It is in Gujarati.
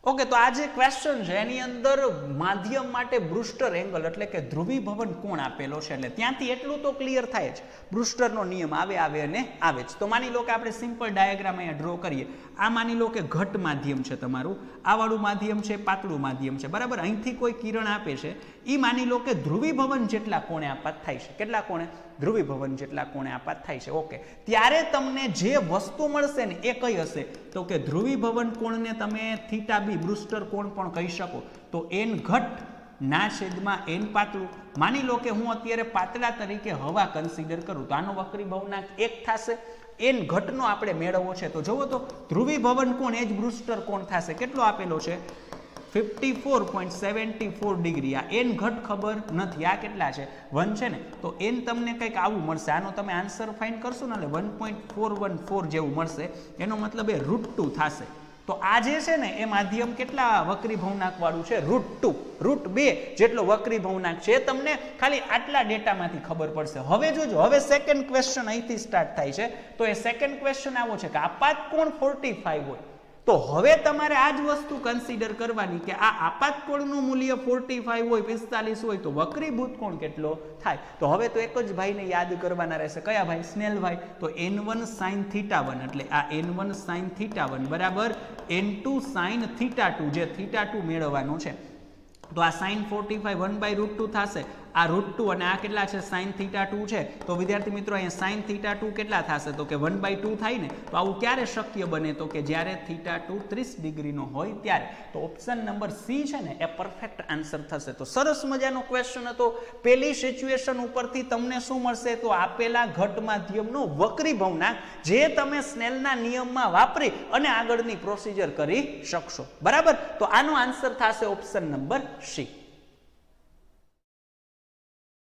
ઓકે, તો આ જે ક્વેશ્ચન છે એની અંદર માધ્યમ માટે બ્રુસ્ટર એંગલ એટલે કે ધ્રુવીભવન કોણ આપેલો છે, એટલે ત્યાંથી એટલું તો ક્લિયર થાય જ, બ્રુસ્ટરનો નિયમ આવે અને આવે જ. તો માની લો કે આપણે સિમ્પલ ડાયાગ્રામ અહીંયા ડ્રો કરીએ. આ માની લો કે ઘટ માધ્યમ છે તમારું, આ વાળું માધ્યમ છે, પાતળું માધ્યમ છે, બરાબર. અહીંથી કોઈ કિરણ આપે છે, એ માની લો કે ધ્રુવીભવન જેટલા કોણે આપાત થાય છે. કેટલા કોણે? ધ્રુવીભવન જેટલા કોણે આપાત થાય છે. ઓકે, ત્યારે તમને જે વસ્તુ મળશે ને એ કઈ હશે? તો કે ધ્રુવીભવન કોણને તમે થીટા બી બ્રુસ્ટર કોણ પણ કહી શકો. તો એન ઘટ ના છેદમાં એન પાતળું. માની લો કે હું અત્યારે પાતળા તરીકે હવા કન્સિડર કરું તો આનો વક્રીભવનાંક 1 થશે. એન ઘટનો આપણે મેળવવો છે તો જુઓ તો ધ્રુવીભવન કોણ એ જ બ્રુસ્ટર કોણ થશે. કેટલો આપેલો છે? 54.74 ડિગ્રી. આ એન ઘટ ખબર નથી, આ કેટલા છે? 1 છે ને, તો એન તમને કંઈક આવું મળશે. આનો તમે આન્સર ફાઇન્ડ કરશો ને એટલે 1.414 જેવું મળશે. એનો મતલબ એ √2 થશે. તો આ જે છે ને એ માધ્યમ કેટલા વક્રીભવનાંક વાળું છે? √2, √2 જેટલો વક્રીભવનાંક છે. તમને ખાલી આટલા ડેટામાંથી ખબર પડશે. હવે જોજો, હવે સેકન્ડ ક્વેશ્ચન અહીંથી સ્ટાર્ટ થાય છે. તો એ સેકન્ડ ક્વેશ્ચન આવો છે કે આપાત કોણ 45 હોય. તો હવે તમારે આ જ વસ્તુ કન્સિડર કરવાની કે આ આપાત કોણનું મૂલ્ય 45 હોય, 45 હોય, તો વક્રીભૂત કોણ કેટલો થાય? તો હવે તો એક જ ભાઈને યાદ કરવાના રહેશે. કયા ભાઈ? સ્નેલભાઈ. તો n1 sin θ1 એટલે આ n1 sin θ1 બરાબર n2 sin θ2, જે θ2 મેળવવાનો છે. તો આ sin 45 1/√2 થશે. આ √2 અને આ કેટલા છે? sin θ2 છે. તો વિદ્યાર્થી મિત્રો અહીંયા sin θ2 કેટલા થશે? તો કે 1/2 થાય ને. તો આવું ક્યારે શક્ય બને? તો કે જ્યારે θ2 30 ડિગ્રીનો હોય ત્યારે. તો ઓપ્શન નંબર સી છે ને એ પરફેક્ટ આન્સર થશે. તો સરસ મજાનો ક્વેશ્ચન હતો. પેલી સિચ્યુએશન ઉપરથી તમને શું મળશે? તો આપેલા ઘટ માધ્યમનો વક્રીભવનાંક જે તમે સ્નેલના નિયમમાં વાપરી અને આગળની પ્રોસિજર કરી શકશો. બરાબર. તો આનો આન્સર થશે ઓપ્શન નંબર સી.